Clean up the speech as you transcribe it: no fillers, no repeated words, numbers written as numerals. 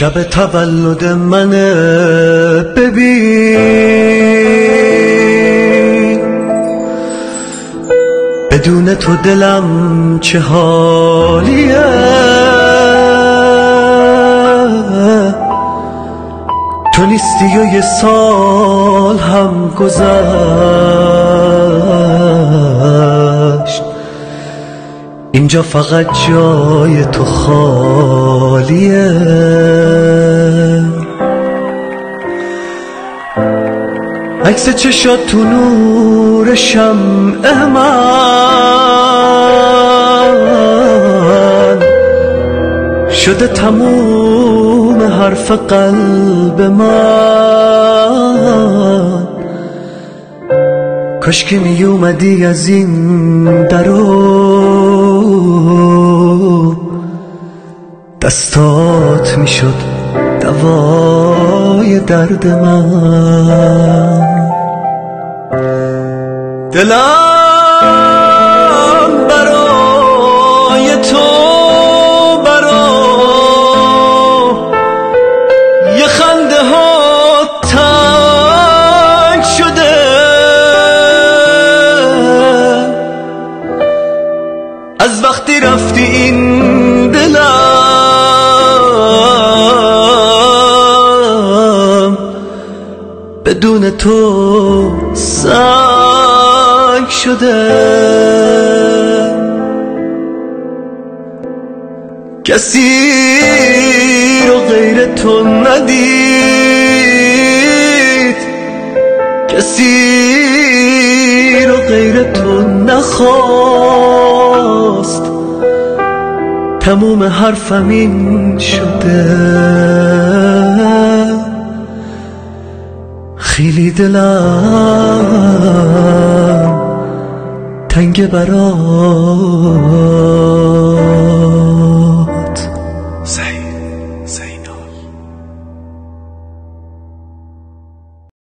شب تولد منه ببین، بدون تو دلم چه حالیه. تو نیستی و یه سال هم گذشت، اینجا فقط جای تو خالیه. عکس چشات تو نور شمع من شده تموم حرف قلب من. کاش که می اومدی از این درو، دستات می شد دوای درد من. دلم برای تو یه خنده ها تنگ شده، از وقتی رفتی این دلم بدون تو سنگ شده. کسی رو غیر تو ندید، کسی رو غیر تو نخواست، تموم حرفم این شده. خیلی دلم تنگ برات